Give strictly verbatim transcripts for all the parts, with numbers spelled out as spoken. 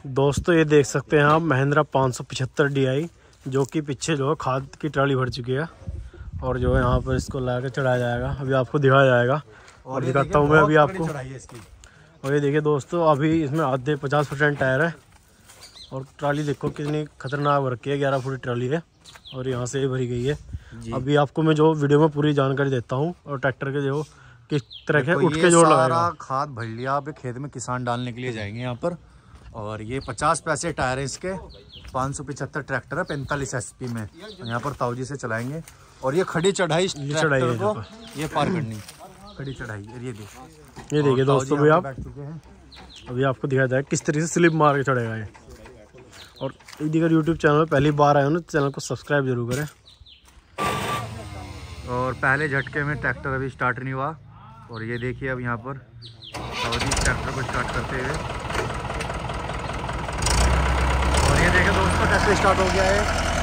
दोस्तों ये देख सकते हैं आप महिंद्रा पाँच सौ पचहत्तर डी आई, जो कि पीछे जो है खाद की ट्राली भर चुकी है और जो है यहाँ पर इसको ला कर चढ़ाया जाएगा। अभी आपको दिखाया जाएगा और दिखाता हूँ मैं अभी आपको। और ये देखिए दोस्तों, अभी इसमें आधे पचास परसेंट टायर है और ट्राली देखो कितनी खतरनाक भर रखी है। ग्यारह फुट ट्राली है और यहाँ से भरी गई है। अभी आपको मैं जो वीडियो में पूरी जानकारी देता हूँ और ट्रैक्टर के जो किस तरह के उठ के जोड़ लगाएगा। खाद भर लिया आप खेत में, किसान डालने के लिए जाएंगे यहाँ पर। और ये पचास पैसे टायर है इसके, पाँच सौ पचहत्तर ट्रैक्टर है पैंतालीस एच पी में। यहाँ पर ताऊजी से चलाएंगे और ये खड़ी चढ़ाई चढ़ाई को ये पार करनी, खड़ी चढ़ाई। ये देखिए ये देखिए दोस्तों, भी आप बैठ चुके हैं। अभी आपको दिखाया जाए किस तरीके से स्लिप मार के चढ़ेगा ये। और यदि अगर यूट्यूब चैनल में पहली बार आए हो ना तो चैनल को सब्सक्राइब जरूर करें। और पहले झटके में ट्रैक्टर अभी स्टार्ट नहीं हुआ और ये देखिए अब यहाँ पर ताऊजी ट्रैक्टर को स्टार्ट करते हुए। और ये देखिए दोस्तों ट्रैक्टर स्टार्ट हो गया है।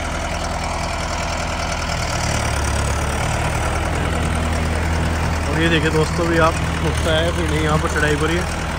और ये देखिए दोस्तों, भी आप उठता है फिर नहीं यहाँ पर चढ़ाई करिए।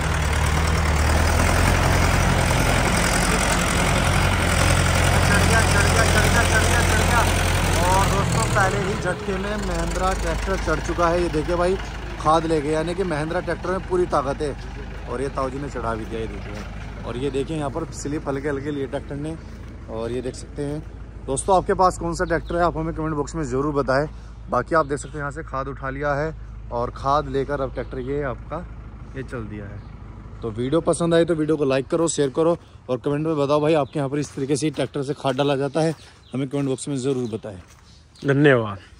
और दोस्तों पहले ही झटके में महिंद्रा ट्रैक्टर चढ़ चुका है। ये देखिए भाई खाद ले गए, यानी कि महिंद्रा ट्रैक्टर में पूरी ताकत है। और ये ताऊजी ने चढ़ा भी दिया, ये देखिए। और ये देखिए यहाँ पर स्लिप हल्के हल्के लिए ट्रैक्टर ने। और ये देख सकते हैं दोस्तों, आपके पास कौन सा ट्रैक्टर है आप हमें कमेंट बॉक्स में ज़रूर बताएं। बाकी आप देख सकते हैं यहाँ से खाद उठा लिया है और खाद लेकर अब ट्रैक्टर ये आपका ये चल दिया है। तो वीडियो पसंद आई तो वीडियो को लाइक करो, शेयर करो और कमेंट में बताओ भाई आपके यहाँ पर इस तरीके से ट्रैक्टर से खाद डाला जाता है, हमें कमेंट बॉक्स में ज़रूर बताएं। धन्यवाद।